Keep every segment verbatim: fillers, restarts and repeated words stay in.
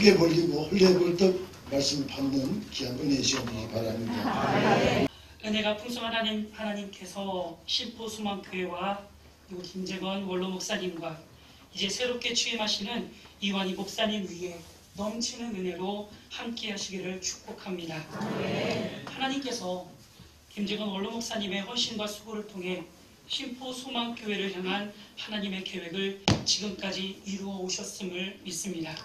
크게 벌리고 헐레벌떡 말씀을 받는 귀한 은혜 시험이기 바랍니다. 은혜가 풍성한 하나님, 하나님께서 신포수망교회와 그리고 김재건 원로 목사님과 이제 새롭게 취임하시는 이완희 목사님 위에 넘치는 은혜로 함께 하시기를 축복합니다. 네. 하나님께서 김재건 원로 목사님의 헌신과 수고를 통해 신포수망교회를 향한 하나님의 계획을 지금까지 이루어 오셨음을 믿습니다.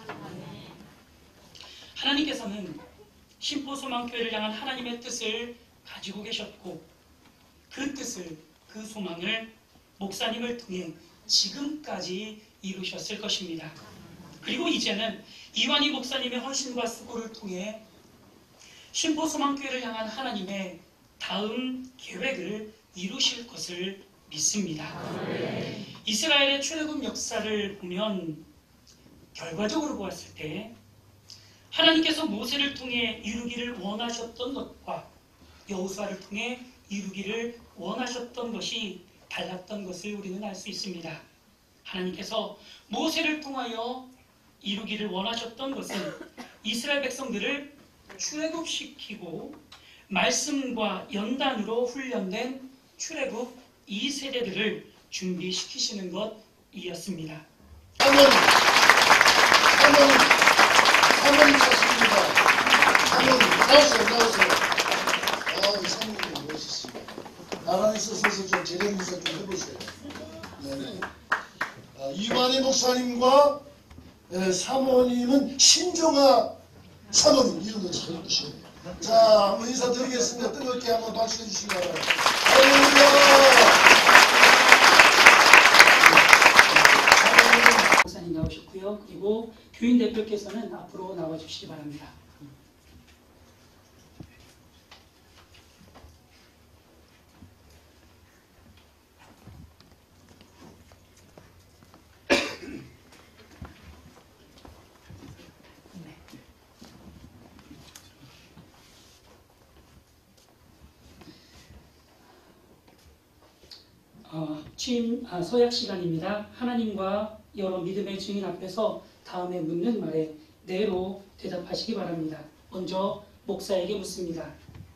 하나님께서는 신포소망교회를 향한 하나님의 뜻을 가지고 계셨고 그 뜻을, 그 소망을 목사님을 통해 지금까지 이루셨을 것입니다. 그리고 이제는 이완희 목사님의 헌신과 수고를 통해 신포소망교회를 향한 하나님의 다음 계획을 이루실 것을 믿습니다. 네. 이스라엘의 출애굽 역사를 보면 결과적으로 보았을 때 하나님께서 모세를 통해 이루기를 원하셨던 것과 여호수아를 통해 이루기를 원하셨던 것이 달랐던 것을 우리는 알 수 있습니다. 하나님께서 모세를 통하여 이루기를 원하셨던 것은 이스라엘 백성들을 출애굽시키고 말씀과 연단으로 훈련된 출애굽 이 세대들을 준비시키시는 것이었습니다. 사모님, 사모님, 사모님 사십니다. 사모님, 나오세요, 나오세요. 아, 사모님 멋있습니다. 나란히서 서서 좀 재련 인사 좀 해보세요. 네네. 아, 이완희 목사님과 네, 사모님은 신정아 사모님 이름도 잘 읽으시네요. 자, 한번 인사드리겠습니다. 뜨겁게 한번 박수해 주시기 바랍니다. 목사님 나오셨고요. 그리고 교인 대표께서는 앞으로 나와주시기 바랍니다. 어, 취임 아, 서약 시간입니다. 하나님과 여러 믿음의 증인 앞에서 다음에 묻는 말에 네로 대답하시기 바랍니다. 먼저 목사에게 묻습니다.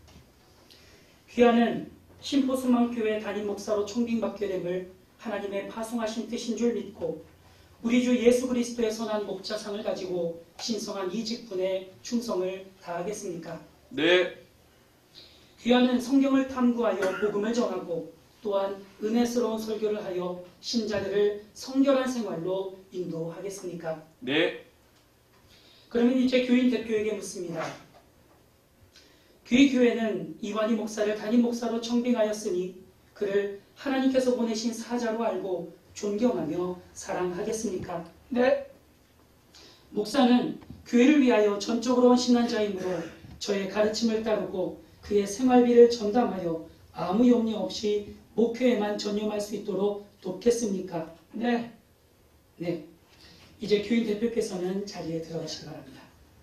귀하는 신포수망교회 담임 목사로 총빙받게 됨을 하나님의 파송하신 뜻인 줄 믿고 우리 주 예수 그리스도의 선한 목자상을 가지고 신성한 이 직분에 충성을 다하겠습니까? 네. 귀하는 성경을 탐구하여 복음을 전하고 또한 은혜스러운 설교를 하여 신자들을 성결한 생활로 인도하겠습니까? 네. 그러면 이제 교인 대표에게 묻습니다. 귀 교회는 이완희 목사를 담임 목사로 청빙하였으니 그를 하나님께서 보내신 사자로 알고 존경하며 사랑하겠습니까? 네. 목사는 교회를 위하여 전적으로 헌신한 자이므로 저의 가르침을 따르고 그의 생활비를 전담하여 아무 염려 없이 목회에만 전념할 수 있도록 돕겠습니까? 네. 네. 이제 교인 대표께서는 자리에 들어가시기 바랍니다.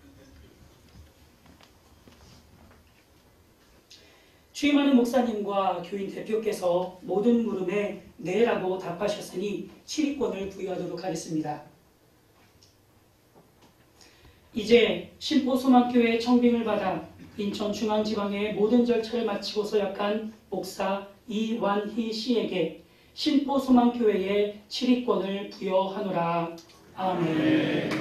취임하는 목사님과 교인 대표께서 모든 물음에 네라고 답하셨으니 치리권을 부여하도록 하겠습니다. 이제 신포소망교회 청빙을 받아 인천중앙지방의 모든 절차를 마치고 서약한 목사 이완희 씨에게 신포소망교회의 치리권을 부여하노라. 아멘.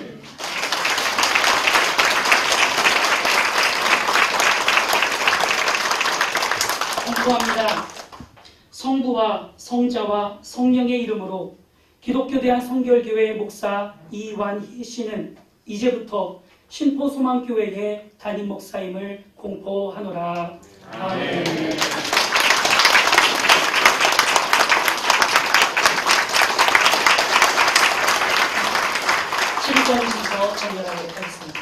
선포합니다. 성부와 성자와 성령의 이름으로 기독교 대한성결교회 목사 이완희 씨는 이제부터 신포소망교회의 담임 목사임을 공포하노라. 아멘. 치리권에서 전달하도록 하겠습니다.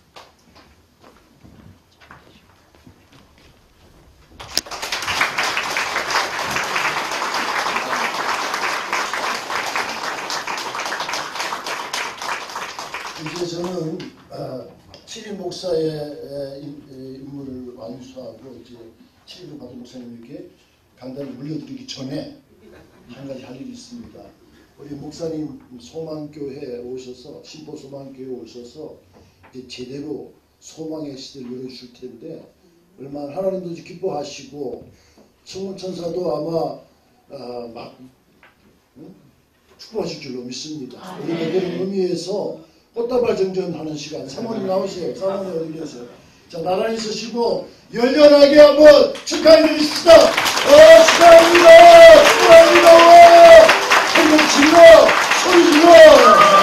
이제 저는 아, 칠인 목사의 임무를 완수하고 이제 칠인 받은 목사님에게 간단히 물려드리기 전에 한 가지 할 일이 있습니다. 우리 목사님 소망교회에 오셔서 신포소망교회에 오셔서 이제 제대로 소망의 시대를 열어주실 텐데 얼마나 하나님도 기뻐하시고 성령 천사도 아마 어, 막 응? 축복하실 줄로 믿습니다. 우리 그런 의미에서 꽃다발 정전하는 시간 사모님 나오세요. 사모님 어디 계세요? 자 나란히 서시고 열렬하게 한번 축하해 드립시다. 어, 축하합니다. 축하합니다. 한번 질러 소리 질러.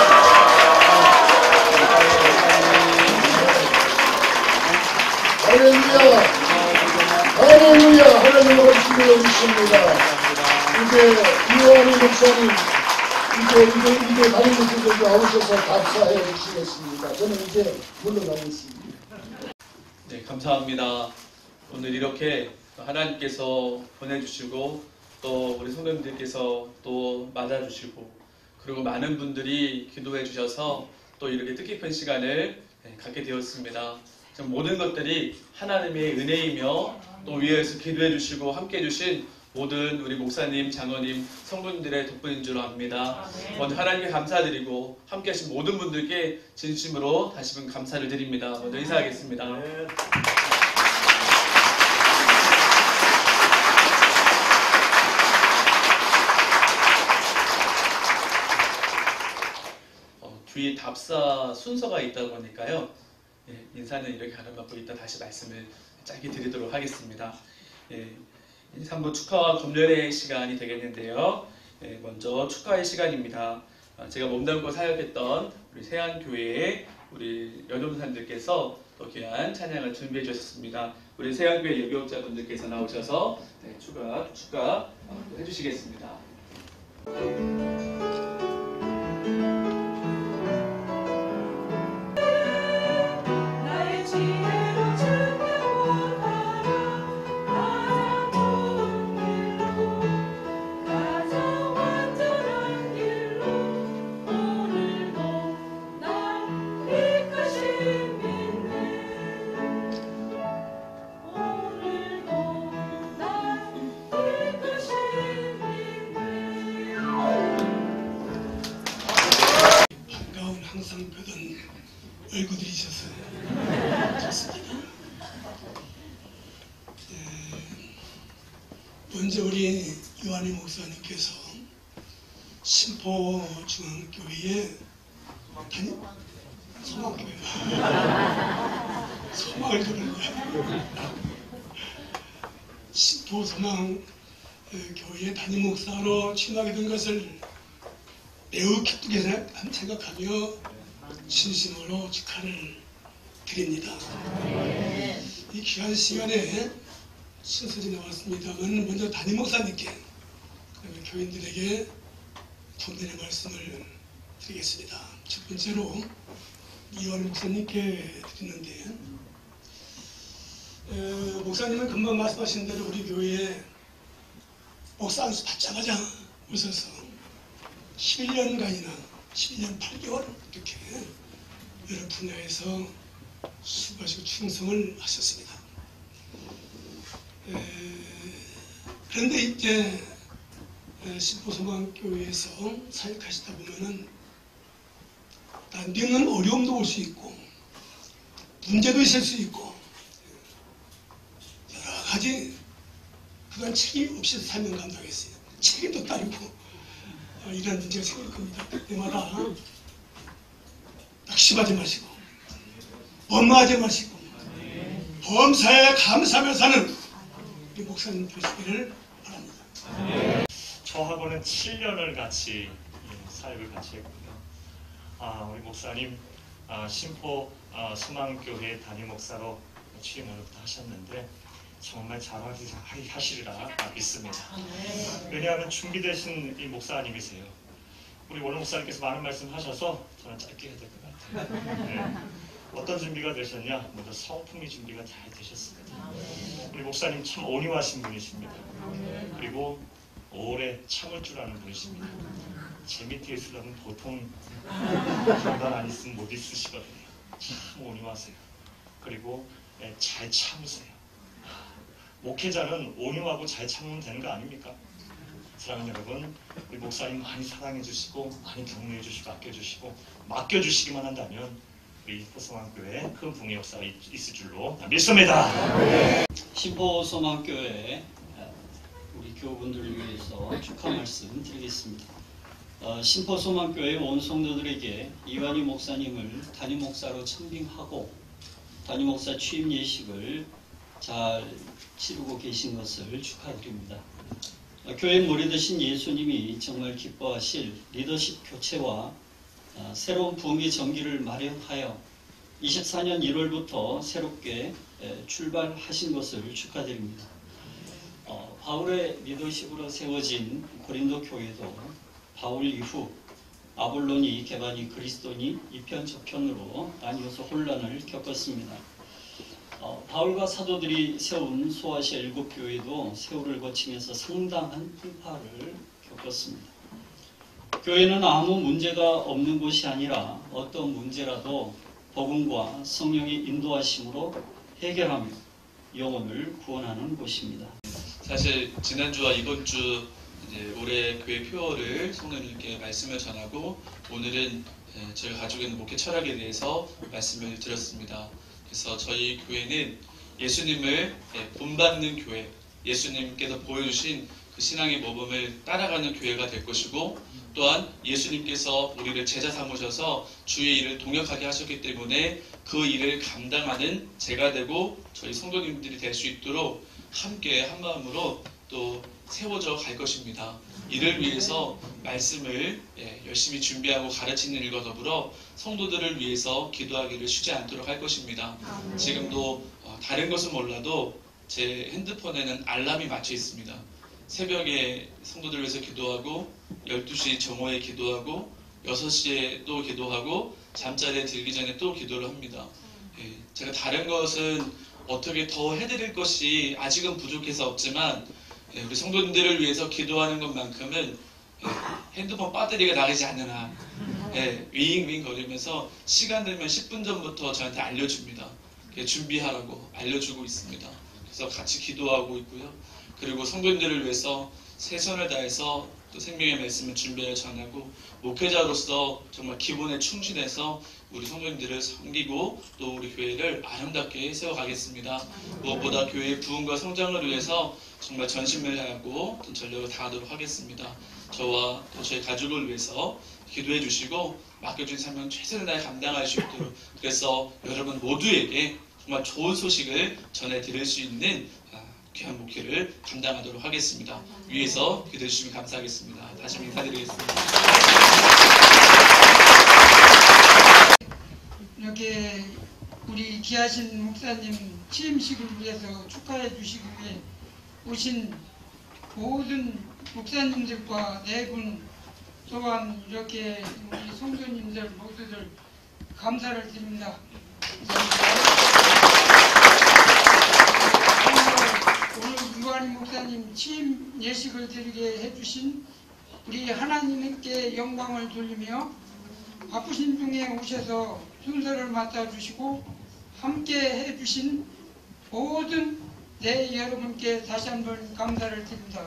할렐루야, 할렐루야, 하나님을 주시며 있습니다. 이제 이호환 목사님, 이제 이제 이제 다른 분들도 나오셔서 답사해 주시겠습니다. 저는 이제 물러나겠습니다. 네, 감사합니다. 오늘 이렇게 하나님께서 보내주시고 또 우리 성도님들께서 또 맞아주시고 그리고 많은 분들이 기도해 주셔서 또 이렇게 뜻깊은 시간을 갖게 되었습니다. 모든 것들이 하나님의 은혜이며 또 위에서 기도해 주시고 함께 해주신 모든 우리 목사님, 장로님, 성도님들의 덕분인 줄 압니다. 먼저 하나님께 감사드리고 함께 하신 모든 분들께 진심으로 다시 한번 감사를 드립니다. 먼저 인사하겠습니다. 어, 뒤에 답사 순서가 있다 보니까요. 예, 인사는 이렇게 가름받고 이따 다시 말씀을 짧게 드리도록 하겠습니다. 예, 인사 한번 축하와 검열의 시간이 되겠는데요. 예, 먼저 축하의 시간입니다. 아, 제가 몸담고 사역했던 우리 세안교회의 우리 여동생들께서 또 귀한 찬양을 준비해 주셨습니다. 우리 세안교회 여교육자분들께서 나오셔서 네, 축하, 축하 어, 해주시겠습니다. 항상 뵈던 얼굴들이셔서 좋습니다. 네, 먼저 우리 요한희 목사님께서 신포중앙교회에 다니 소망교회 소망을 들었냐 신포소망교회 담임 목사로 취임하게 된 것을 매우 기쁘게 생각하며 진심으로 축하를 드립니다. 이 귀한 시간에 순서지 나왔습니다만 먼저 담임 목사님께 그다음에 교인들에게 통전의 말씀을 드리겠습니다. 첫 번째로 이완 목사님께 드리는데 에, 목사님은 금방 말씀하신 대로 우리 교회에 목사 안수 받자마자 오셔서 십일 년간이나 십일 년 팔 개월 이렇게 여러 분야에서 수고하시고 충성을 하셨습니다. 에, 그런데 이제 신포소망교회에서 사역하시다 보면은 남기는 어려움도 올 수 있고 문제도 있을 수 있고 여러 가지 그간 책임 없이 사명 감당했어요. 책임도 따르고 어, 이런 문제가 생길 겁니다. 그때마다 낙심하지 마시고 원망하지 마시고 범사에 감사하며 사는 우리 목사님 되시기를 바랍니다. 저하고는 칠 년을 같이 사역을 같이 했고요. 아, 우리 목사님 아, 신포 아, 소망교회 담임 목사로 취임부터 하셨는데 정말 잘하시리라 믿습니다. 왜냐하면 준비되신 이 목사님이세요. 우리 원로 목사님께서 많은 말씀하셔서 저는 짧게 해야 될 것 같아요. 네. 어떤 준비가 되셨냐? 먼저 성품이 준비가 잘 되셨습니다. 우리 목사님 참 온유하신 분이십니다. 그리고 오래 참을 줄 아는 분이십니다. 제 밑에 있으려면 보통 장단 안 있으면 못 있으시거든요. 참 온유하세요. 그리고 잘 참으세요. 목회자는 온유하고 잘 참으면 되는 거 아닙니까? 사랑하는 여러분, 우리 목사님 많이 사랑해 주시고 많이 격려해 주시고 아껴 주시고 맡겨 주시기만 한다면 우리 포소망교회에 큰 붕의 역사가 있, 있을 줄로 믿습니다. 신포소망교회 우리 교우분들을 위해서 축하 말씀 드리겠습니다. 어, 신포소망교회 온 성도들에게 이완희 목사님을 담임 목사로 청빙하고 담임 목사 취임 예식을 잘 치르고 계신 것을 축하드립니다. 어, 교회 머리 되신 예수님이 정말 기뻐하실 리더십 교체와 어, 새로운 부흥의 전기를 마련하여 이십사 년 일월부터 새롭게 에, 출발하신 것을 축하드립니다. 어, 바울의 리더십으로 세워진 고린도 교회도 바울 이후 아볼론이 개반이 그리스도니 이편 저편으로 나뉘어서 혼란을 겪었습니다. 어, 바울과 사도들이 세운 소아시아 일곱 교회도 세월을 거치면서 상당한 풍파를 겪었습니다. 교회는 아무 문제가 없는 곳이 아니라 어떤 문제라도 복음과 성령의 인도하심으로 해결하며 영혼을 구원하는 곳입니다. 사실 지난주와 이번 주 이제 올해 교회 표어를 성도님께 말씀을 전하고 오늘은 제가 가지고 있는 목회 철학에 대해서 말씀을 드렸습니다. 그래서 저희 교회는 예수님을 본받는 교회, 예수님께서 보여주신 그 신앙의 모범을 따라가는 교회가 될 것이고, 또한 예수님께서 우리를 제자 삼으셔서 주의 일을 동역하게 하셨기 때문에 그 일을 감당하는 제가 되고 저희 성도님들이 될 수 있도록 함께 한마음으로 또 세워져 갈 것입니다. 이를 위해서 말씀을 열심히 준비하고 가르치는 일과 더불어 성도들을 위해서 기도하기를 쉬지 않도록 할 것입니다. 지금도 다른 것은 몰라도 제 핸드폰에는 알람이 맞춰 있습니다. 새벽에 성도들을 위해서 기도하고 열두 시 정오에 기도하고 여섯 시에 또 기도하고 잠자리에 들기 전에 또 기도를 합니다. 제가 다른 것은 어떻게 더 해드릴 것이 아직은 부족해서 없지만 우리 성도님들을 위해서 기도하는 것만큼은 핸드폰 배터리가 나가지 않는 한 윙윙 거리면서 시간 되면 십 분 전부터 저한테 알려줍니다. 준비하라고 알려주고 있습니다. 그래서 같이 기도하고 있고요. 그리고 성도님들을 위해서 최선을 다해서 또 생명의 말씀을 준비하여 전하고, 목회자로서 정말 기본에 충실해서 우리 성도님들을 섬기고 또 우리 교회를 아름답게 세워가겠습니다. 무엇보다 교회의 부흥과 성장을 위해서 정말 전심을 다하고 또 전력을 다하도록 하겠습니다. 저와 또 저희 가족을 위해서 기도해 주시고 맡겨준 사명 최선을 다해 감당할 수 있도록, 그래서 여러분 모두에게 정말 좋은 소식을 전해드릴 수 있는 귀한 목회를 감당하도록 하겠습니다. 위에서 기도해 주시면 감사하겠습니다. 다시 한번 인사드리겠습니다. 이렇게 우리 귀하신 목사님 취임식을 위해서 축하해 주시기 위해 오신 모든 목사님들과 네 분, 또한 이렇게 우리 성도님들 모두들 감사를 드립니다. 오늘 이완희 목사님 취임 예식을 드리게 해주신 우리 하나님께 영광을 돌리며 바쁘신 중에 오셔서 순서를 맡아주시고 함께 해주신 모든 네 여러분께 다시 한번 감사를 드립니다.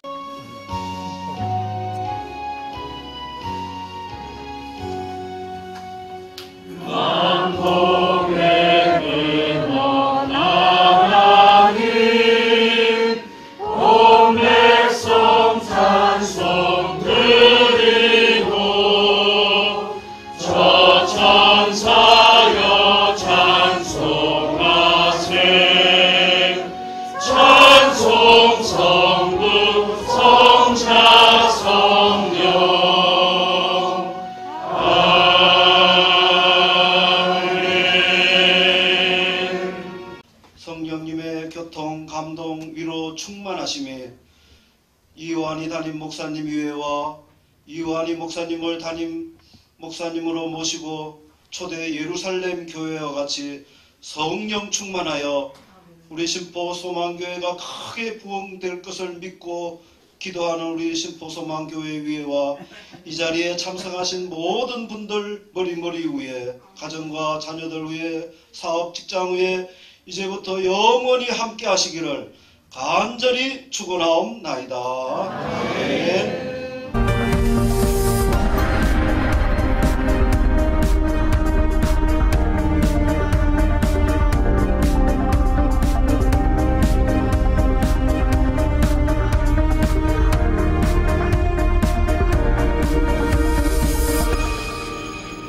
성령님의 교통, 감동, 위로 충만하심에 이완희 담임 목사님 위에와 이완희 목사님을 담임 목사님으로 모시고 초대 예루살렘 교회와 같이 성령 충만하여 우리 신포 소망교회가 크게 부흥될 것을 믿고 기도하는 우리 신포 소망교회 위에와 이 자리에 참석하신 모든 분들 머리머리 위에, 가정과 자녀들 위에, 사업 직장 위에 이제부터 영원히 함께 하시기를 간절히 축원하옵나이다. 아멘.